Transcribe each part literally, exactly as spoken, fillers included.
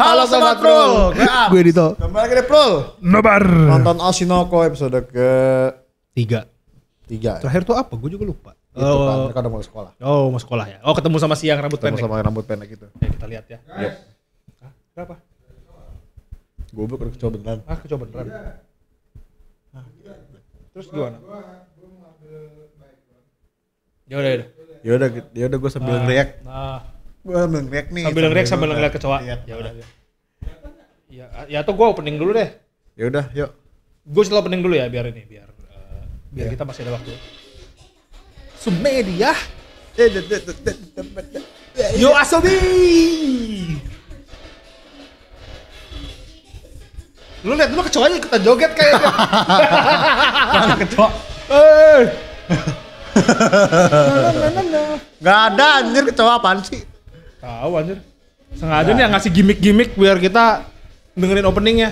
Halo Sobat Prul. Gue Dito. Kembali lagi di Prul. Nobar. Nonton Oshinoko episode ke Tiga. tiga. Terakhir tuh apa? Gue juga lupa. Itu kan Oh, mereka udah mulai sekolah. oh mau sekolah ya. Oh ketemu sama si yang rambut Ketemu pendek. sama rambut pendek itu. Oke, kita lihat ya. Yuk. Hah? Berapa? Goblok udah kecoa beneran. Ah kecoa beneran. Nah. Terus gimana? Ya udah, ya udah. Ya udah, ya udah gue sambil Ah, ngeriak. Nah, Gue sambil ngeriak nih. sambil ngeriak sambil ngeliat. ngeliat kecoa. Lihat. Ya udah. Ya, ya tuh gue opening dulu deh. Ya udah, yuk. Gue setelah opening dulu ya biar ini biar uh, biar Ya. kita masih ada waktu. Sumedia. Yo Asobi. Lu lihat dulu kecoanya ikutan joget kayaknya. Mana kecoa? Eh. Gak ada anjir, kecoa apaan sih? Tahu anjir. Sengaja nih yang ngasih gimmick-gimmick biar kita dengerin openingnya.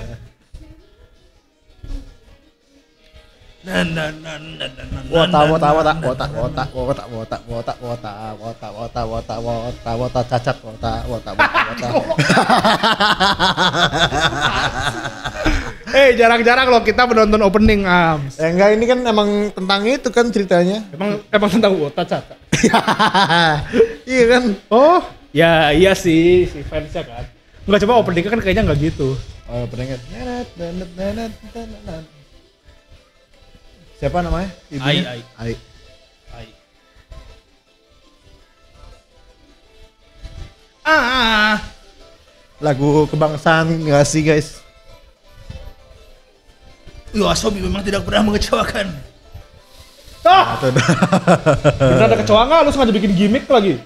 Wota, wota, wota, wota, wota, wota, wota, wota, wota, wota, wota, wota, wota, wota, cacat, wota, wota, wota, wota. Eh jarang-jarang loh kita menonton opening Ams. Ya enggak, ini kan emang tentang itu kan ceritanya. Emang emang tentang wota caca. Iya kan? Oh, ya iya sih si fansnya kan. Enggak, coba openingnya kan kayaknya enggak gitu. Oh, pendengar. Siapa namanya? Ai, Ai. Ai. Hai. Ah. Lagu kebangsaan nggak sih guys? Yo Asobi memang tidak pernah mengecewakan. Ah, Atau bener ada kecoa nggak? Lu sengaja bikin gimmick lagi?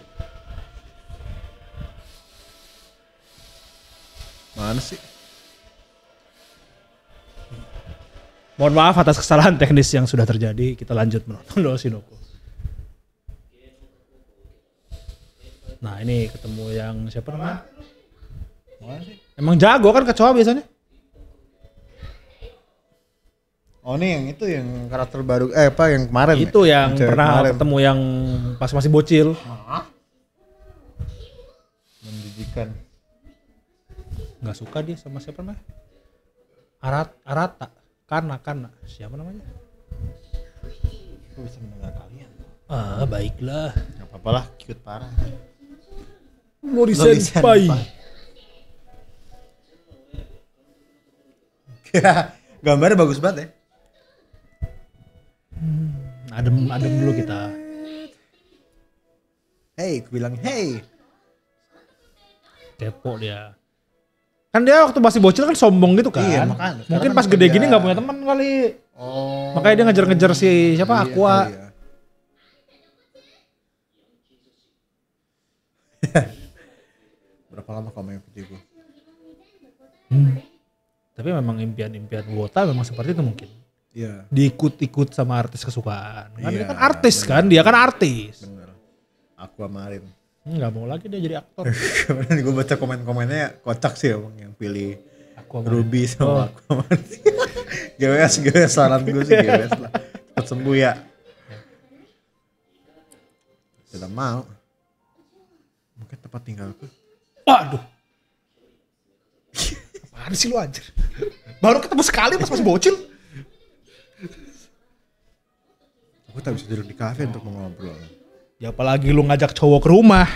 mana sih? Mohon maaf atas kesalahan teknis yang sudah terjadi. Kita lanjut menonton Oshinoko. Nah ini ketemu yang siapa namanya? Mana sih? Emang jago kan kecoa biasanya? Oh ini yang itu yang karakter baru eh apa yang kemarin? Itu ya? yang cewek pernah kemarin. ketemu yang pas masih bocil. Menjijikan. Nggak suka dia sama siapa namanya? Arat Arata. Karena karena siapa namanya? Aku bisa mendengar kalian. Ah baiklah. Gak apa-apa lah, cute parah. Mori Mori senpai. senpai. Gambarnya bagus banget ya. Adem adem dulu kita. Hey, aku bilang hey. Kepo dia. Kan dia waktu masih bocil kan sombong gitu kan. Iya, makanya. Mungkin Sekarang pas kan gede dia- gini nggak punya teman kali. Oh. Makanya dia ngejar-ngejar si siapa Iya, Aqua. iya. Berapa lama kamu main video gue? Hmm. Tapi memang impian-impian Wota memang seperti itu mungkin. Iya. Diikut-ikut sama artis kesukaan. Kan dia Iya, kan artis bener. kan, dia kan artis. Bener. Aqua Marin. Nggak mau lagi dia jadi aktor. Kemarin gue baca komen-komennya kocak sih emang yang pilih Aqua Marin. Ruby Oh. sama Aqua Marin. G W S, G W S saran gue sih G W S lah. Cepet sembuh ya. Tidak mau. Mungkin tempat tinggalku. Waduh. Apaan sih lu anjir? Baru ketemu sekali pas masih bocil. Aku tak bisa duduk di kafe untuk mengobrol. Ya apalagi lu ngajak cowok ke rumah.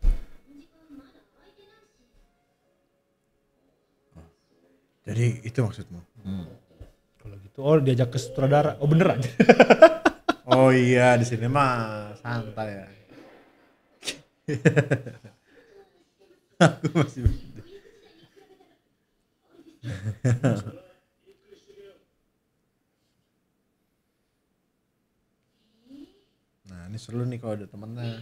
Jadi itu maksudmu? Kalau gitu, oh diajak ke sutradara. Oh beneran. Oh iya, di sini mah santai ya. Aku masih Nah, ini seru nih kalau ada temennya.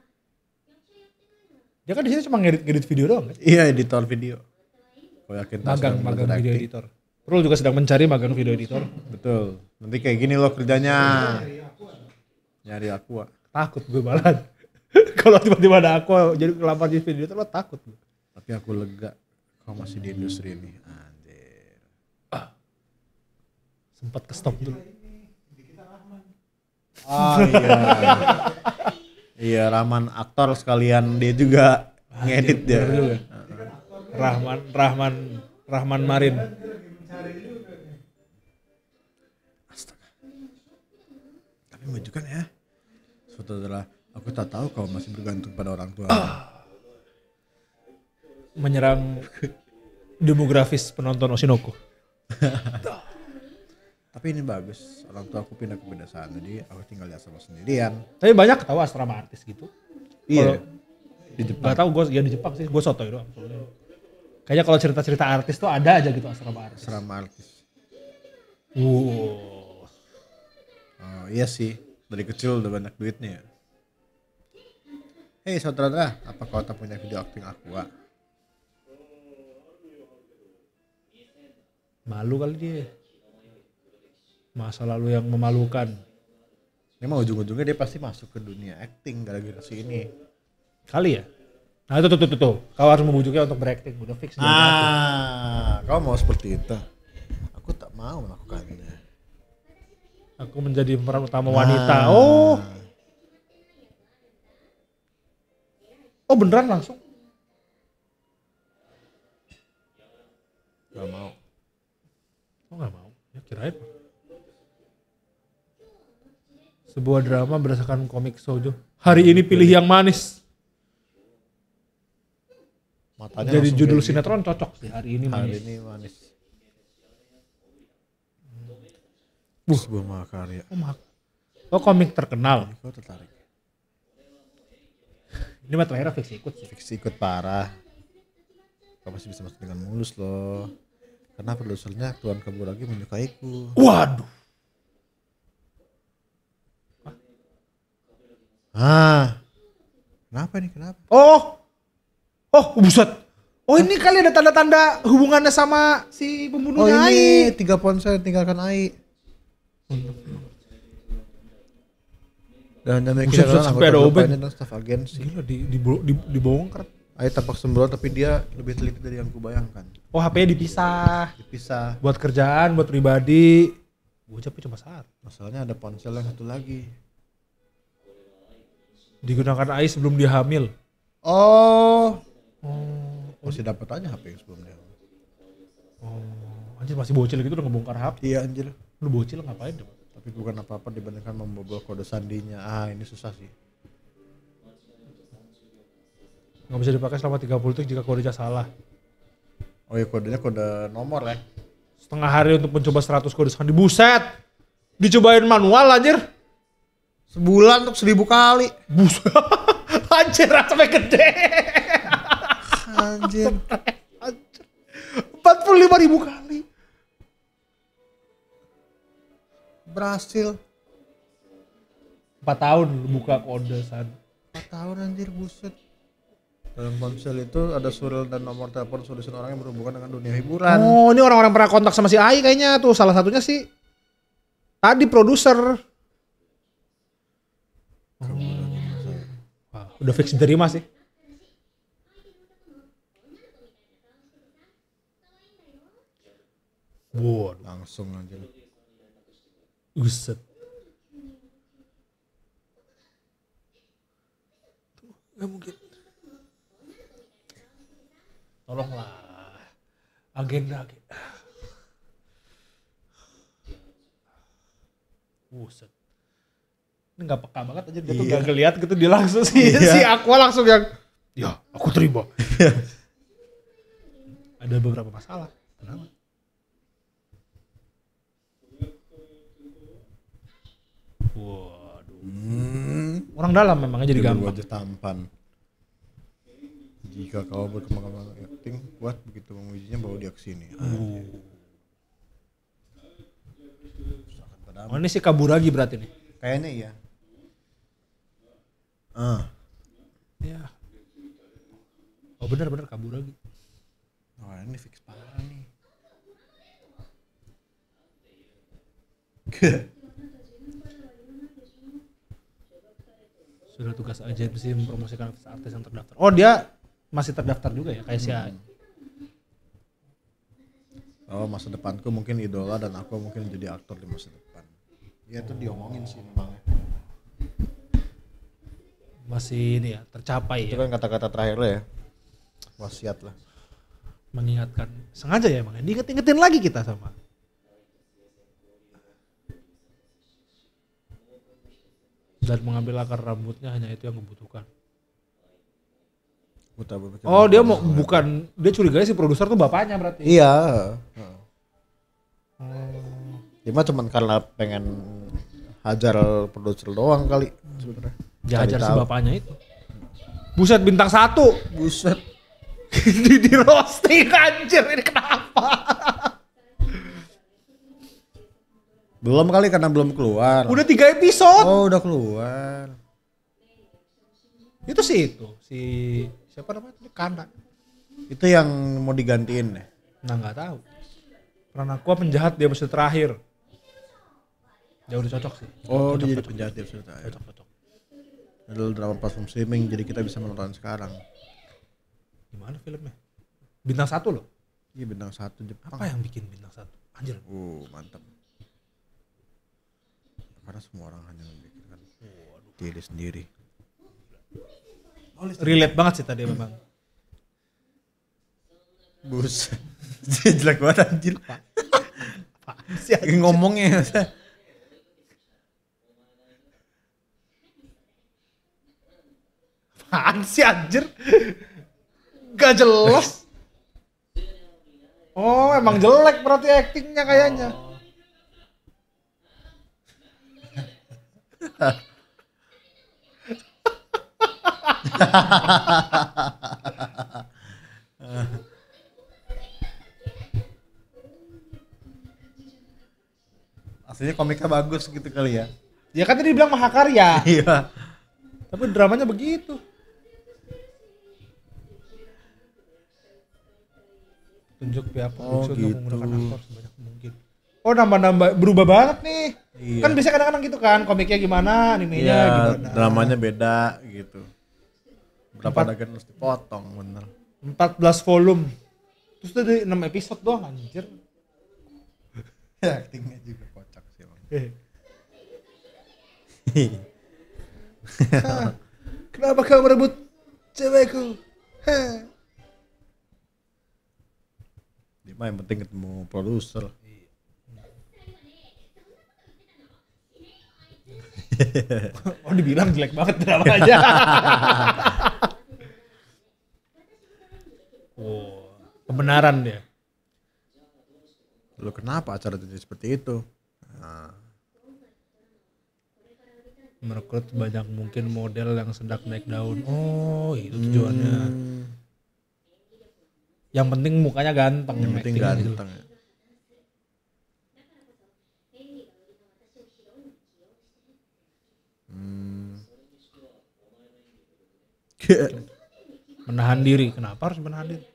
Dia kan di sini cuma ngedit-ngedit video doang kan? Iya, editor video. Kalau yakin tas Magang, dan magang belajar video acting. editor. Prul juga sedang mencari magang video editor. Betul. Nanti kayak gini loh kerjanya. Nyari aku. Takut gue malah. Kalau tiba-tiba ada aku jadi ngelamar jadi video editor, lo takut gue. Tapi aku lega. Kau masih di industri ini. Anjir. Sempat ke stop dulu. Oh iya. Iya, Rahman aktor sekalian dia juga ngedit dia. bener juga. Rahman Rahman Rahman Marin. Astaga. Tapi menunjukkan ya. Suatu adalah aku tak tahu kau masih bergantung pada orang tua. Menyerang demografis penonton Oshinoko. Tapi ini bagus, orang tua aku pindah ke pedesaan, jadi aku tinggal di asrama sendirian. Tapi banyak tahu asrama artis gitu. Iya. Kalo, Di Jepang. gak tahu gue ya di Jepang sih, gue sotoy doang. Kayaknya kalau cerita-cerita artis tuh ada aja gitu asrama artis. Asrama artis. Wow. Oh iya sih, dari kecil udah banyak duitnya. Hei saudara, apa kau tak punya video acting Aqua? Malu kali dia. Masa lalu yang memalukan. Ini mah ujung-ujungnya dia pasti masuk ke dunia acting gara-gara si ini. Kali ya? Nah itu tuh tuh tuh, tuh. Kau harus membujuknya untuk berakting, udah fix. Ah, kau mau seperti itu? Aku tak mau melakukannya. Aku menjadi pemeran utama wanita. Ah. Oh. Oh beneran langsung? Gak mau. Oh gak mau? Ya kirain. Sebuah drama berdasarkan komik shoujo. Hari ini pilih yang manis. Matanya jadi judul gitu. sinetron cocok sih, hari ini manis. Hari ini manis. Buh, sebuah mahakarya. Oh, mak- oh komik terkenal. Ini kau tertarik? Ini mah terakhir fix ikut sih. Fiksi ikut parah. Kau masih bisa masuk dengan mulus loh. Karena produsernya Tuan Kaburagi menyukaiku. Waduh. Ah, kenapa nih? Kenapa? Oh, oh buset. Oh ini kali ada tanda-tanda hubungannya sama si Oh pembunuhnya ini Ai. tiga ponsel tinggalkan Ai. Dan yang Buset, buset, sampai ada obeng. dan staf agensi. Gila di, di, di, dibongkar. Ai tampak sembrono tapi dia lebih teliti dari yang kubayangkan. Oh H P-nya dipisah. Dipisah. Buat kerjaan, buat pribadi. Gue capek cuma saat. Masalahnya ada ponsel yang satu lagi. Digunakan Ai sebelum dia hamil. Oh, Oh, masih dapat aja H P yang sebelumnya. oh. Anjir masih bocil gitu udah ngebongkar H P. Iya anjir. Lu bocil ngapain dong? Tapi bukan apa-apa dibandingkan membobol kode sandinya. Ah ini susah sih. Nggak bisa dipakai selama tiga puluh detik jika kodenya salah. Oh iya kodenya kode nomor ya. Setengah hari untuk mencoba seratus kode sandi. Buset! Dicobain manual anjir. Sebulan untuk seribu kali. Buset. Anjir sampai gede. Anjir. Anjir. empat puluh lima ribu kali. Berhasil. empat tahun buka kode san. empat tahun anjir buset. Dalam ponsel itu ada suril dan nomor telepon solusi orang yang berhubungan dengan dunia hiburan. Oh ini orang-orang pernah kontak sama si Ai kayaknya tuh. Salah satunya sih tadi produser. Wah, udah fix diterima sih. Waduh, Langsung anjir. buset. Gak mungkin. Tolonglah. Agenda. agenda. Buset. Ini gak peka banget aja dia tuh Iya. gak ngeliat gitu dia langsung sih. Iya. Si Aqua langsung yang ya aku terima. Ada beberapa masalah. Kenapa? Waduh. Hmm. Orang dalam memangnya jadi Jadi gampang. wajah tampan. Jika kau berkembang acting kuat begitu mengujinya bawa dia ke sini. Oh ini si Kaburagi berarti nih. Kayaknya iya. Ah. Ya. Oh benar-benar Kaburagi. Oh ini fix parah nih. Sudah tugas agensi mempromosikan artis yang terdaftar. Oh dia masih terdaftar juga ya kayak si Ai. Oh masa depanku mungkin idola dan aku mungkin jadi aktor di masa depan. Iya tuh diomongin sih memang. Masih ini ya tercapai Itu ya. kan kata-kata terakhir lo ya. Wasiat lah. mengingatkan, sengaja ya emang, diinget-ingetin lagi kita sama. Dan mengambil akar rambutnya hanya itu yang kebutuhkan. Oh dia mau bukan, dia curiganya si produser tuh bapaknya berarti. Iya. Hmm. Dia mah cuman karena pengen hajar produser doang kali sebenarnya. Dihajar si bapaknya itu. Buset bintang satu. Buset. di, di roasting anjir, ini kenapa? Belum kali karena belum keluar. Udah tiga episode. Oh udah keluar. Itu sih itu si siapa namanya itu Kana. Itu yang mau digantiin deh. Nah nggak tahu. Peran Aqua penjahat di episode terakhir. Ya udah cocok sih. Oh cocok, dia jadi cocok, penjahat di episode terakhir. Cocok cocok. Adalah drama platform streaming jadi kita bisa menonton sekarang. Gimana filmnya? Bintang satu loh. Iya bintang satu Jepang. Apa yang bikin bintang satu? Anjir. Uh mantap. Karena semua orang hanya memikirkan diri sendiri. Relate banget sih tadi memang. Bus. Jelek banget anjir. Si ngomongnya. apaan sih anjir? Gak jelas. Oh emang jelek berarti aktingnya kayaknya. Aslinya komiknya bagus gitu kali ya. Ya kan tadi bilang mahakarya. Iya. Tapi dramanya begitu. Tunjuk pihak Oh, produksi gitu. untuk menggunakan aktor sebanyak mungkin. Oh nambah-nambah berubah banget nih. Iya. Kan biasanya kadang-kadang gitu kan, komiknya gimana, animenya Iya, gimana. dramanya beda gitu. Berapa Empat- adegan harus dipotong bener. empat belas volume. Terus tadi enam episode doang anjir. Ya, aktingnya juga kocak sih bang. Hah, kenapa kau merebut cewekku? Hah. Dia mah yang penting ketemu produser. Oh dibilang jelek banget dramanya. Oh, kebenaran dia. Lalu kenapa acara jadi seperti itu? Nah, Merekrut banyak mungkin model yang sedang naik daun. Oh itu tujuannya. hmm, Yang penting mukanya ganteng. yang penting actingnya gitu. ganteng ya. Hmm. Menahan diri. Kenapa harus menahan diri?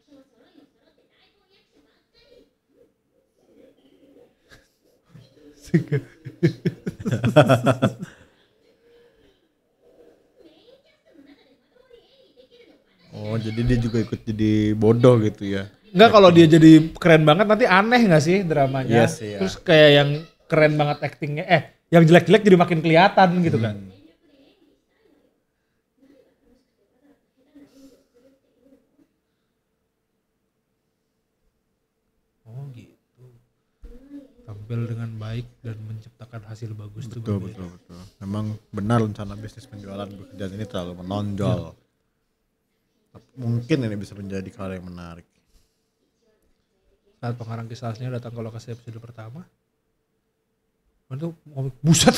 Oh jadi dia juga ikut jadi bodoh gitu ya. Enggak, kalau dia jadi keren banget nanti aneh gak sih dramanya? Iya sih, ya. Terus kayak yang keren banget actingnya, eh yang jelek-jelek jadi makin kelihatan gitu kan. Hmm. Oh gitu. Tampil dengan baik dan menciptakan hasil bagus itu Betul berbeda. betul betul. Memang benar rencana bisnis penjualan pekerjaan ini terlalu menonjol. Mungkin ini bisa menjadi hal yang menarik. Saat pengarang kisahnya datang ke lokasi episode pertama, itu komik buset.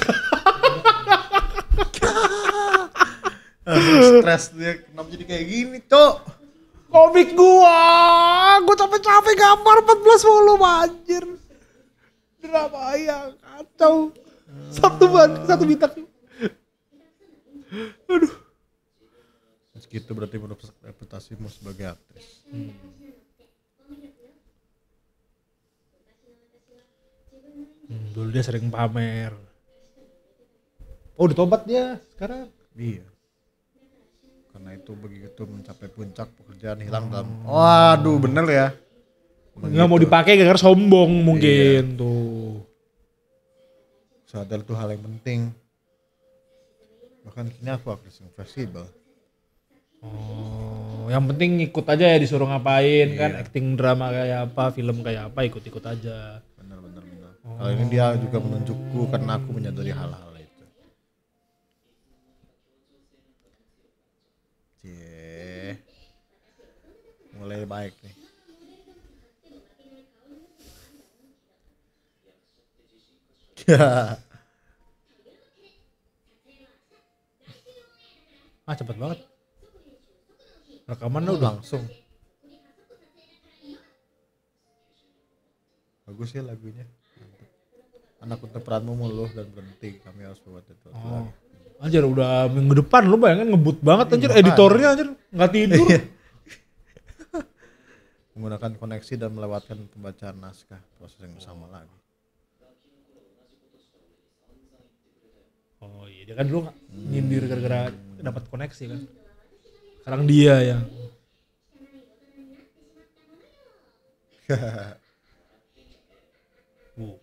Stres dia kenapa jadi kayak gini, Cok? Komik gua, gua capek-capek gambar empat belas volume anjir. Drama yang kacau. Satu ban, satu bintang. Aduh. Segitu berarti merusak reputasimu sebagai aktris. Hmm. Hmm, dulu dia sering pamer. Oh, udah tobat dia sekarang. Iya. Karena itu begitu mencapai puncak pekerjaan hilang dalam. Waduh, bener ya. Nggak mau dipakai gara-gara sombong mungkin tuh. Sadar itu hal yang penting. Bahkan kini aku aktris yang fleksibel. Oh, yang penting ikut aja ya, disuruh ngapain Iya. kan, acting drama kayak apa, film kayak apa, ikut-ikut aja. Benar benar benar. Kalau ini dia juga menunjukku karena aku menyadari hal-hal itu. Cie. Mulai baik nih. Ya. Ah cepet banget. Rekaman udah Langsung. Bagus ya lagunya. Mantap. Anak untuk peranmu mulu dan berhenti, kami harus buat itu. Oh. Anjir udah minggu depan lu bayangin ngebut banget anjir, Iya, editornya anjir nggak tidur. Menggunakan koneksi dan melewatkan pembacaan naskah, proses yang sama lagi. Oh iya, dia kan dulu nyindir gara-gara dapat koneksi kan. Sekarang dia yang uh,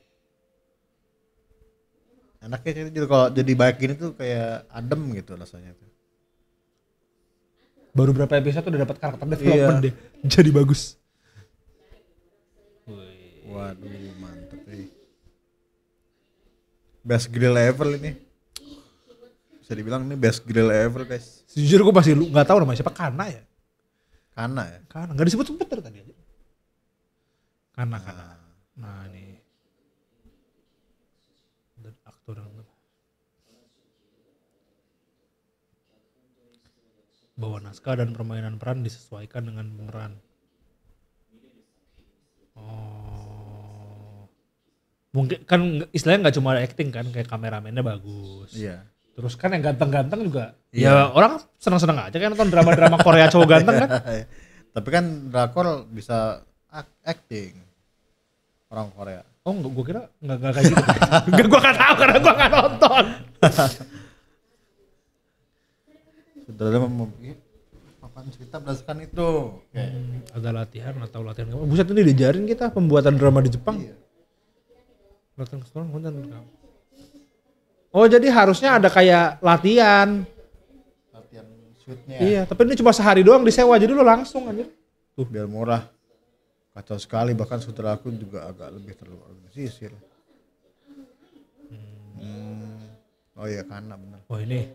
Enaknya jadi jadi kalau jadi baik gini tuh kayak adem gitu rasanya tuh. baru berapa episode udah dapat karakter development Iya. deh. Jadi bagus. Waduh, mantep nih. Best grill ever ini. Bisa dibilang ini best grill ever, guys. Sejujur gue masih lu nggak tahu namanya siapa, Kana ya? Karena ya. Kana nggak disebut-sebut dari tadi aja. Kana Kana. Nah ini dan aktor yang bahwa naskah dan permainan peran disesuaikan dengan pemeran. Oh, mungkin kan istilahnya nggak cuma acting kan, kayak kameramennya bagus. Iya. Terus kan yang ganteng-ganteng juga, Iya. ya orang senang-senang aja kan nonton drama-drama Korea cowok ganteng kan. Tapi kan drakor bisa ak- acting orang Korea. Oh enggak, gue kira enggak, enggak kayak gitu. Enggak, gue gak tahu karena gue gak nonton. Saudara mem- papan cerita berdasarkan itu. Oke. Hmm, ada latihan atau latihan kamu. Buset ini diajarin kita pembuatan drama di Jepang. Iya. Latihan keseluruhan konten kamu. Oh jadi harusnya ada kayak latihan. Latihan shootnya. Iya, tapi ini cuma sehari doang disewa jadi lu langsung aja. Tuh biar murah. Kacau sekali, bahkan saudara aku juga agak lebih terorganisir. Hmm. Oh iya, karena benar. Wah ini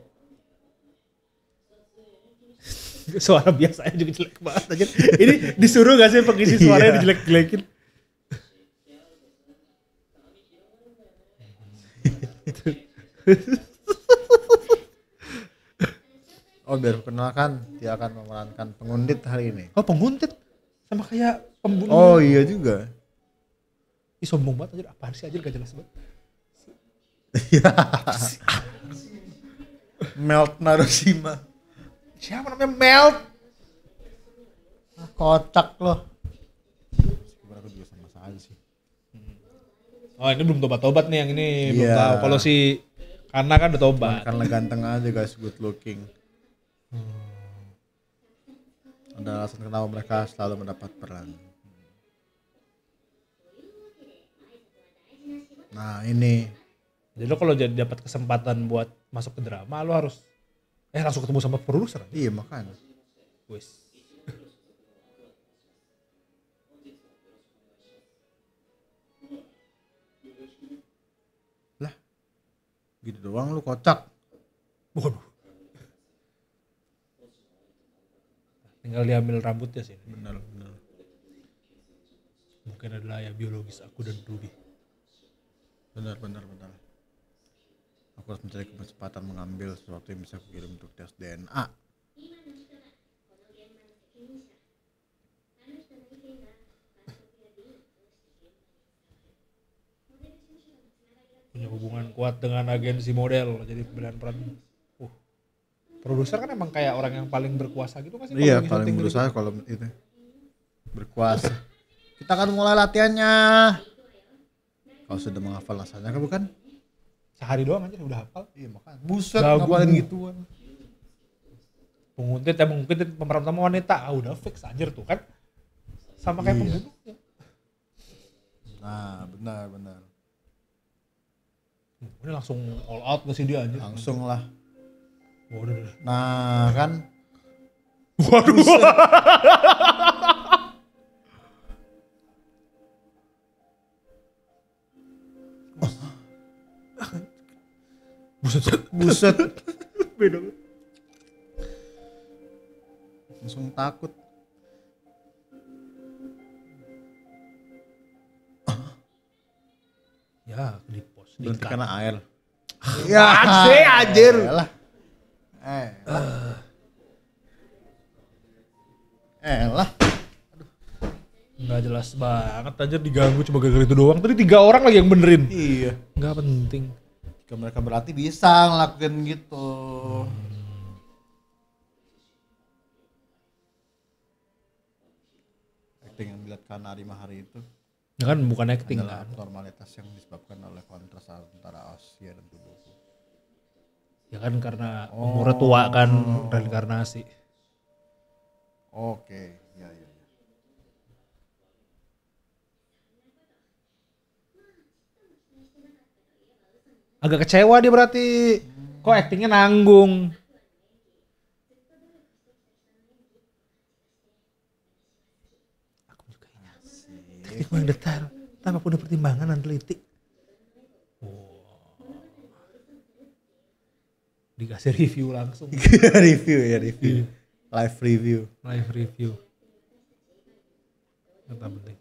suara biasanya juga jelek banget aja. Ini disuruh gak sih pengisi suaranya dijelek-jelekin? Oh biar perkenalkan, dia akan memerankan pengundit hari ini. Oh penguntit sama kayak pembunuh. Oh iya juga. Ih sombong banget aja, apaan sih aja gak jelas banget. Melt Narushima. Siapa namanya Melt? Ah, kocak loh. Sebenarnya aku juga sama saja sih. Oh ini belum tobat-tobat nih yang ini, belum Iya. tahu. Kalau si Kana kan udah tobat. Karena ganteng aja guys, good looking. Ada alasan kenapa mereka selalu mendapat peran. Nah ini. Jadi lo kalau jadi dapat kesempatan buat masuk ke drama, lo harus eh langsung ketemu sama produser aja. Iya makanya. Wes. Lah, gitu doang lu kocak. Waduh. Tinggal diambil rambutnya sih. Bener bener. Mungkin adalah ya biologis aku dan Ruby. Benar benar benar. Aku harus mencari kesempatan mengambil sesuatu yang bisa kukirim untuk tes D N A. Punya hubungan kuat dengan agensi model, jadi pemilihan peran. Uh. Produser kan emang kayak orang yang paling berkuasa gitu kan sih? Iya, kalau paling syuting berusaha gitu. kalau itu berkuasa. Kita akan mulai latihannya. Kau sudah menghafal naskahnya kan bukan? Sehari doang aja udah hafal. Iya makanya. Buset, Jago. ngapalin gituan. Penguntit ya mungkin pemeran utama wanita, ah udah fix anjir tuh kan. Sama kayak Iya. pembunuh. Nah, benar benar. Ini langsung all out gak sih dia anjir? Langsung lah. Oh, udah, udah. Nah, kan Waduh. Buset. Buset. Beda. Langsung takut. Ya, di pos. Berarti Di karena air. Ya, sih anjir. Elah. Eh. Elah. Nggak jelas banget aja diganggu cuma gara-gara itu doang. Tadi tiga orang lagi yang benerin. Iya. Nggak penting. Jika mereka berarti bisa ngelakuin gitu. Acting yang dilihat karena lima hari itu Ya kan bukan acting adalah kan. normalitas yang disebabkan oleh kontras antara Asia dan tubuhku. Ya kan karena umurnya tua kan reinkarnasi. Oke, ya ya ya. Agak kecewa dia berarti. Kok actingnya nanggung. Aku juga ini. Teknik yang detail. Tanpa punya pertimbangan dan teliti. Wow. Dikasih review langsung. Review ya review. Live review. Live review. Yang penting.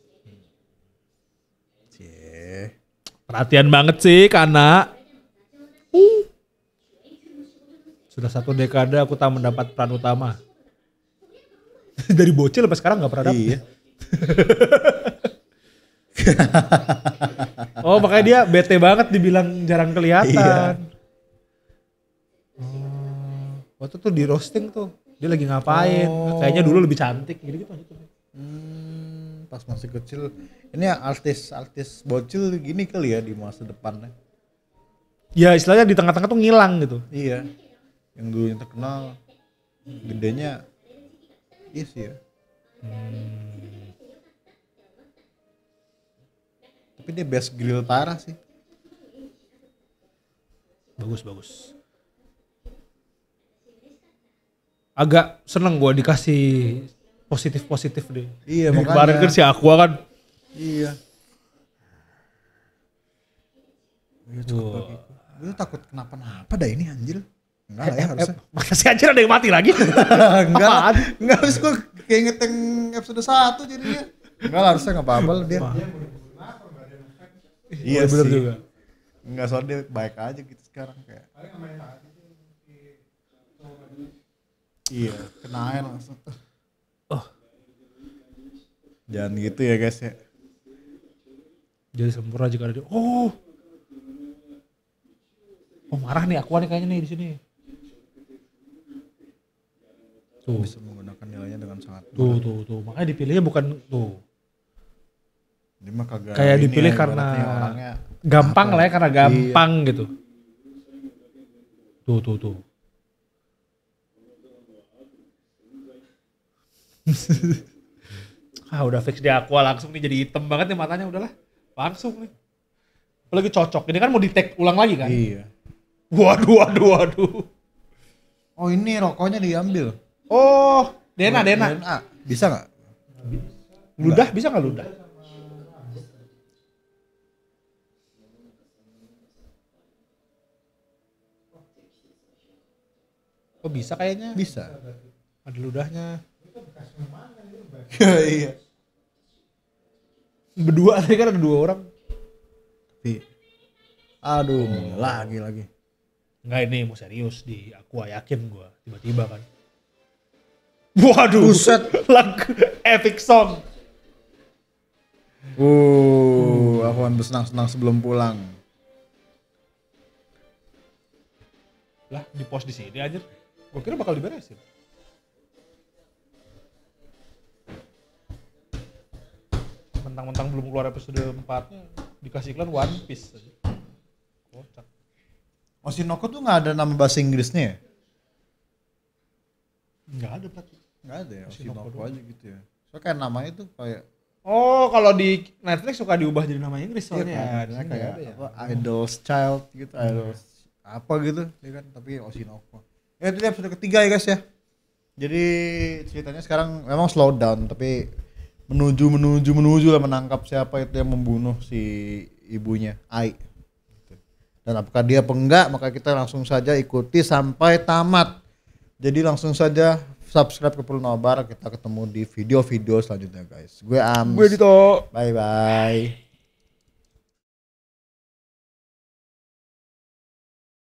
Cie. Perhatian banget sih karena uh. sudah satu dekade aku tak mendapat peran utama. Dari bocil sampai sekarang nggak pernah dapet. Iya. Oh makanya dia bete banget dibilang jarang kelihatan. Iya. Oh, waktu tuh di roasting tuh dia lagi ngapain? Oh. Kayaknya dulu lebih cantik gitu gitu. Hmm, pas masih kecil. Ini artis-artis bocil gini kali ya di masa depannya. Ya istilahnya di tengah-tengah tuh ngilang gitu. Iya. Yang dulunya terkenal, gedenya, iya sih ya. Hmm. Tapi dia best grill parah sih. Bagus bagus. Agak seneng gue dikasih positif-positif deh. Iya, Dari makanya. kemarin kan si Aqua kan. Iya. Iya cukup bagi. Gue takut kenapa-napa dah ini anjir. Enggak lah ya harusnya. Masa si anjir ada yang mati lagi? Enggak lah. Apaan? Enggak harus gue keinget yang episode satu jadinya. Enggak lah harusnya enggak apa-apa lah dia. Iya bener sih. juga. Enggak soalnya dia baik aja gitu sekarang kayak. Iya, kena air langsung. Oh. Jangan gitu ya guys ya. Jadi sempurna jika ada dia. Oh. Oh marah nih Aqua nih kayaknya nih di sini. Tuh. Bisa menggunakan nilainya dengan sangat Tuh tuh tuh. Makanya dipilihnya bukan tuh. Dia mah kagak Kayak ini dipilih ya, karena ibaratnya orangnya gampang apa? lah ya karena gampang gitu. Tuh tuh tuh. Ah udah fix di Aqua langsung nih jadi hitam banget nih matanya udahlah. Langsung nih. Apalagi cocok. Ini kan mau di tag ulang lagi kan? Iya. Waduh waduh waduh. Oh ini rokoknya diambil. Oh, Dena Dena. D N A. Bisa nggak? Ludah bisa nggak ludah? Oh bisa kayaknya. Bisa. Ada ludahnya. Iya. Berdua tadi kan ada dua orang. Tapi, aduh, lagi lagi. Enggak ini mau serius di Aqua yakin gua tiba-tiba kan. Waduh. Buset. Lagu epic song. Uh, aku kan bersenang-senang sebelum pulang. Lah di post di sini aja. Gua kira bakal diberesin. Mentang-mentang belum keluar episode empat-nya dikasih iklan One Piece aja. Kocak. Oshinoko tuh nggak ada nama bahasa Inggrisnya ya? Enggak ada berarti. Nggak ada ya, Oshinoko Oshinoko doang. aja gitu ya. Soalnya kayak namanya tuh kayak Oh, kalau di Netflix suka diubah jadi nama Inggris soalnya. iya, kan? Di sini kayak nggak ada ya. apa, Idol's Child gitu, Idol's apa gitu, ya kan? Tapi Oshinoko. Ya itu dia episode ketiga ya guys ya. Jadi ceritanya sekarang memang slow down tapi menuju menuju menuju lah menangkap siapa itu yang membunuh si ibunya Ai. Dan apakah dia apa enggak, maka kita langsung saja ikuti sampai tamat. Jadi langsung saja subscribe ke Perlu Nobar, kita ketemu di video-video selanjutnya guys. Gue Ams. Gue Dito. Bye bye.